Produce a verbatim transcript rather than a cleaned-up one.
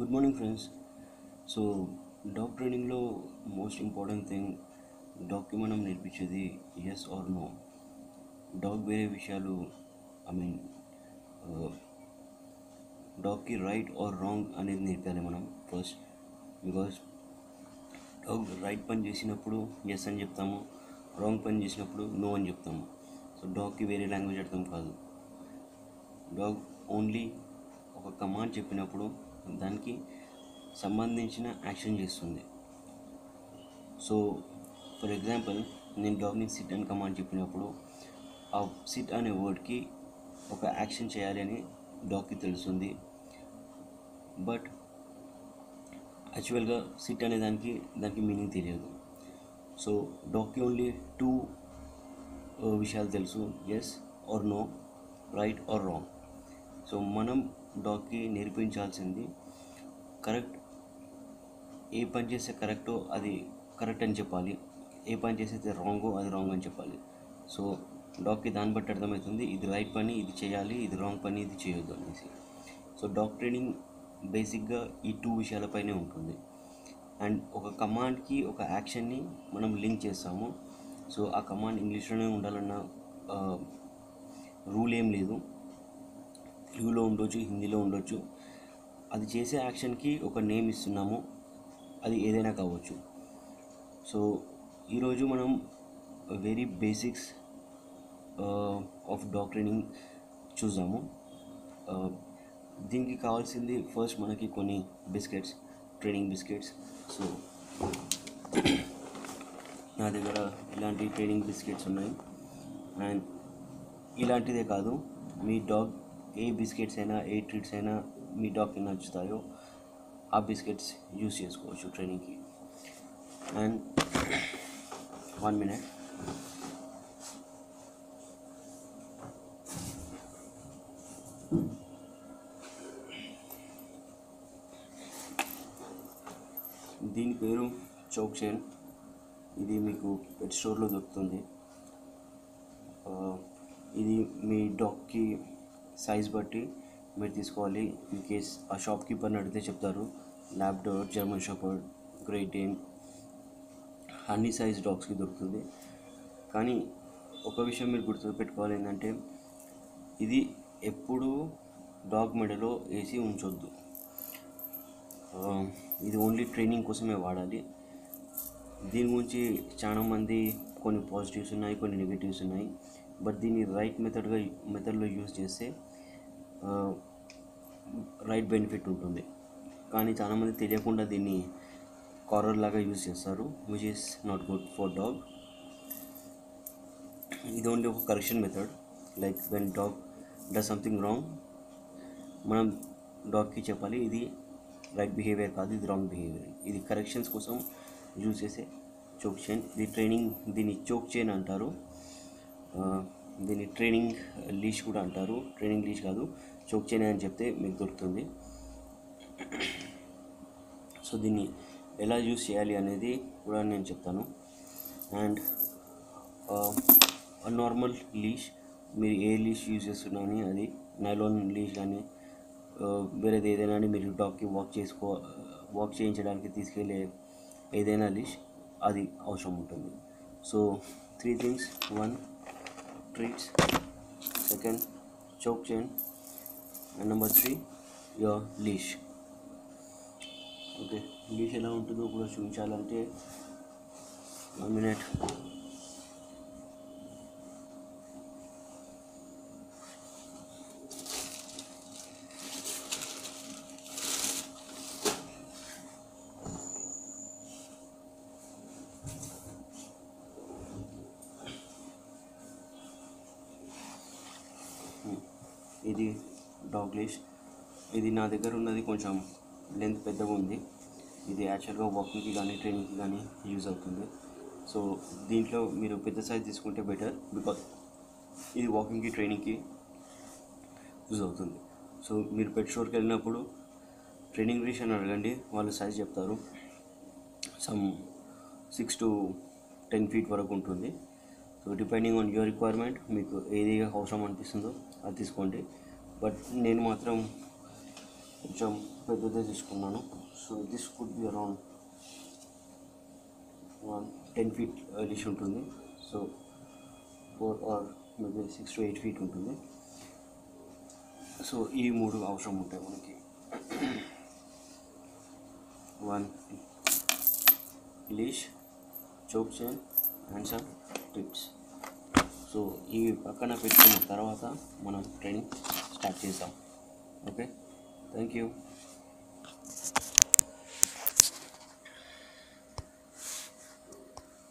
Good morning friends. So dog ట్రైనింగ్లో most important thing డాగ్కి మనం నేర్పించేది ఎస్ ఆర్ నో. డాగ్ వేరే విషయాలు ఐ మీన్ డాగ్కి రైట్ ఆర్ రాంగ్ అనేది నేర్పాలి మనం ఫస్ట్. బికాస్ డాగ్ రైట్ పని చేసినప్పుడు ఎస్ అని చెప్తాము, రాంగ్ పని చేసినప్పుడు నో అని చెప్తాము. సో డాగ్కి వేరే లాంగ్వేజ్ అర్థం కాదు. డాగ్ ఓన్లీ ఒక కమాండ్ చెప్పినప్పుడు దానికి సంబంధించిన యాక్షన్ చేస్తుంది. సో ఫర్ ఎగ్జాంపుల్, నేను డాగ్ని సిట్ అని కమాండ్ చెప్పినప్పుడు ఆ సిట్ అనే వర్డ్కి ఒక యాక్షన్ చేయాలి అని డాగ్కి తెలుస్తుంది. బట్ యాక్చువల్గా సిట్ అనే దానికి దానికి మీనింగ్ తెలియదు. సో డాగ్కి ఓన్లీ టూ విషయాలు తెలుసు, yes or no, right or wrong. So మనం డాగ్కి నేర్పించాల్సింది కరెక్ట్, ఏ పని చేస్తే కరెక్టో అది కరెక్ట్ అని చెప్పాలి, ఏ పని చేస్తే రాంగో అది రాంగ్ అని చెప్పాలి. సో డాగ్కి దాన్ని బట్టి అర్థమవుతుంది ఇది రైట్ పని ఇది చేయాలి, ఇది రాంగ్ పని ఇది చేయొద్దు అనేసి. సో డాగ్ ట్రైనింగ్ బేసిక్గా ఈ టూ విషయాలపైనే ఉంటుంది. అండ్ ఒక కమాండ్కి ఒక యాక్షన్ని మనం లింక్ చేస్తాము. సో ఆ కమాండ్ ఇంగ్లీష్లోనే ఉండాలన్న రూల్ ఏం లేదు, తెలుగులో ఉండొచ్చు, హిందీలో ఉండొచ్చు. అది చేసే యాక్షన్కి ఒక నేమ్ ఇస్తున్నాము, అది ఏదైనా కావచ్చు. సో ఈరోజు మనం very basics of dog training చూద్దాము. దీనికి కావాల్సింది ఫస్ట్ మనకి కొన్ని బిస్కెట్స్, ట్రైనింగ్ బిస్కెట్స్. సో నా దగ్గర ఇలాంటి ట్రైనింగ్ బిస్కెట్స్ ఉన్నాయి. అండ్ ఇలాంటిదే కాదు, మీ డాగ్ ఏ బిస్కెట్స్ అయినా ఏ ట్రీట్స్ అయినా మీ డాగ్కి నచ్చుతాయో ఆ బిస్కెట్స్ యూస్ చేసుకోవచ్చు ట్రైనింగ్కి. అండ్ వన్ మినిట్, దీని పేరు చోక్ చైన్. ఇది మీకు పెట్ స్టోర్లో దొరుకుతుంది. ఇది మీ డాగ్కి సైజ్ బట్టి మీరు తీసుకోవాలి. ఇన్ కేస్ ఆ షాప్ కీపర్ని అడిగితే చెప్తారు Labrador, German shepherd, Great Dane అన్ని సైజ్ డాగ్స్కి దొరుకుతుంది. కానీ ఒక విషయం మీరు గుర్తుపెట్టుకోవాలి ఏంటంటే ఇది ఎప్పుడూ డాగ్ మెడలో వేసి ఉంచొద్దు. ఇది ఓన్లీ ట్రైనింగ్ కోసమే వాడాలి. దీని గురించి చాలామంది కొన్ని పాజిటివ్స్ ఉన్నాయి, కొన్ని నెగిటివ్స్ ఉన్నాయి. బట్ దీన్ని రైట్ మెథడ్గా మెథడ్లో యూజ్ చేస్తే రైట్ బెనిఫిట్ ఉంటుంది. కానీ చాలామంది తెలియకుండా దీన్ని కార్నర్ లాగా యూజ్ చేస్తారు, which is not good for dog. ఇది ఓన్లీ ఒక correction method. Like when dog does something wrong, మనం డాగ్కి చెప్పాలి ఇది రైట్ బిహేవియర్ కాదు, ఇది రాంగ్ బిహేవియర్. ఇది కరెక్షన్స్ కోసం యూజ్ చేసే చోక్ చైన్. ఇది ట్రైనింగ్, దీన్ని చోక్ చైన్ అంటారు. దీన్ని ట్రైనింగ్ లీష్ కూడా అంటారు. ట్రైనింగ్ లీష్ కాదు, చోక్ చైన్ అని చెప్తే మీకు దొరుకుతుంది. సో దీన్ని ఎలా యూజ్ చేయాలి అనేది కూడా నేను చెప్తాను. అండ్ నార్మల్ లీష్, మీరు ఏ లీష్ యూజ్ చేస్తున్నా కానీ, అది నైలాన్ లీష్ కానీ వేరేది ఏదైనా కానీ, మీరు డాగ్కి వాక్ చేసుకో వాక్ చేయించడానికి తీసుకెళ్ళే ఏదైనా లీష్ అది అవసరం ఉంటుంది. So three things: one treats, second choke chain, and number three your leash. Okay, leash ఎలా ఉంటుందో కూడా చూపించాలంటే వన్ మినిట్. ఇది డాగ్ లీష్. ఇది నా దగ్గర ఉన్నది కొంచెం లెంత్ పెద్దగా ఉంది. ఇది యాక్చువల్గా వాకింగ్కి కానీ ట్రైనింగ్కి కానీ యూజ్ అవుతుంది. సో దీంట్లో మీరు పెద్ద సైజ్ తీసుకుంటే బెటర్, బికాజ్ ఇది వాకింగ్కి ట్రైనింగ్కి యూజ్ అవుతుంది. సో మీరు పెట్ స్టోర్కి వెళ్ళినప్పుడు ట్రైనింగ్ లీష్ అని అడగండి, వాళ్ళు సైజ్ చెప్తారు. Some six to ten feet వరకు ఉంటుంది. So depending on your requirement మీకు ఏది అవసరం అనిపిస్తుందో అది తీసుకోండి. బట్ నేను మాత్రం కొంచెం పెద్దదే తీసుకున్నాను. So this could be around one ten feet leash ఉంటుంది. So four or maybe six to eight feet ఉంటుంది. సో ఈ మూడు అవసరం ఉంటాయి మనకి. One leash, choke chain and some tips. So ఇవి పక్కన పెట్టుకున్న తర్వాత మనం ట్రైనింగ్ స్టార్ట్ చేద్దాం. Okay, thank you.